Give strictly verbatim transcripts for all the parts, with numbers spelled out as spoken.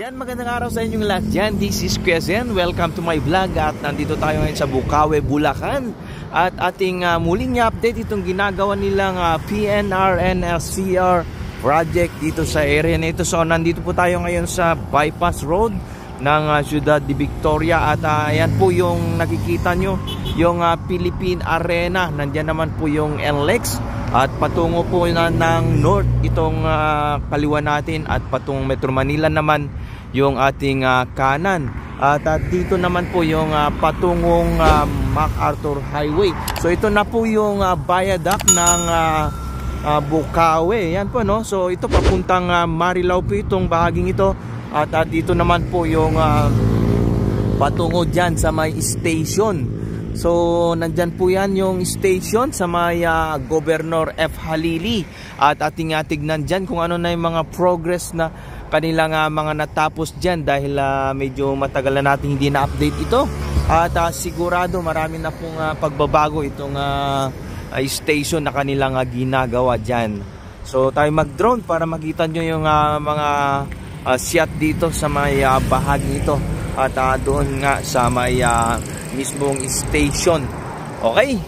Ayan, magandang araw sa inyong lahat dyan. This is Kuya Zen. Welcome to my vlog. At nandito tayo ngayon sa Bukawi, Bulacan. At ating uh, muling update itong ginagawa nilang uh, P N R N L C R project dito sa area na ito. So nandito po tayo ngayon sa bypass road ng uh, Ciudad de Victoria. At uh, ayan po yung nakikita nyo, yung uh, Philippine Arena. Nandyan naman po yung N L E X. At patungo po na ng north itong uh, kaliwa natin, at patung Metro Manila naman yung ating uh, kanan. At uh, dito naman po yung uh, patungong uh, MacArthur Highway. So ito na po yung uh, viaduct ng uh, uh, Bukawi. Yan po, no? So ito papuntang uh, Marilao po itong bahaging ito. At uh, dito naman po yung uh, patungo dyan sa may station. So nandyan po yan yung station sa may uh, Governor F. Halili. At ating uh, tignan dyan kung ano na yung mga progress na kanilang uh, mga natapos dyan, dahil uh, medyo matagal na natin hindi na-update ito. At uh, sigurado marami na pong uh, pagbabago itong uh, uh, station na kanilang uh, ginagawa dyan. So tayo mag-drone para makita nyo yung uh, mga uh, shot dito sa may uh, bahagi ito. At uh, doon nga sa may uh, mismong station. Okay?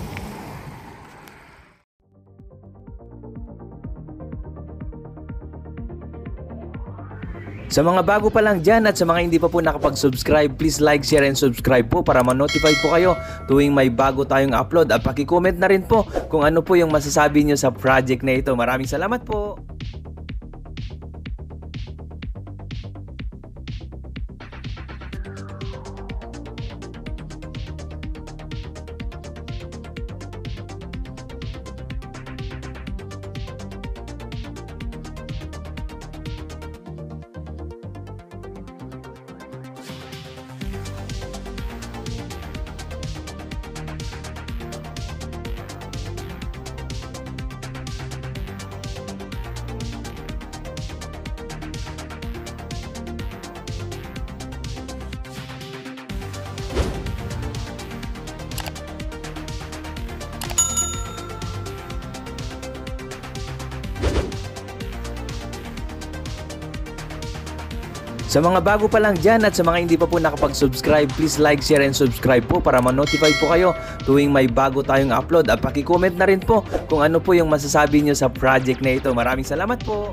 Sa mga bago pa lang dyan at sa mga hindi pa po nakapag-subscribe, please like, share, and subscribe po para ma-notify po kayo tuwing may bago tayong upload. At paki-comment na rin po kung ano po yung masasabi nyo sa project na ito. Maraming salamat po! Sa mga bago pa lang dyan at sa mga hindi pa po nakapag-subscribe, please like, share, and subscribe po para ma-notify po kayo tuwing may bago tayong upload. At paki-comment na rin po kung ano po yung masasabi nyo sa project na ito. Maraming salamat po!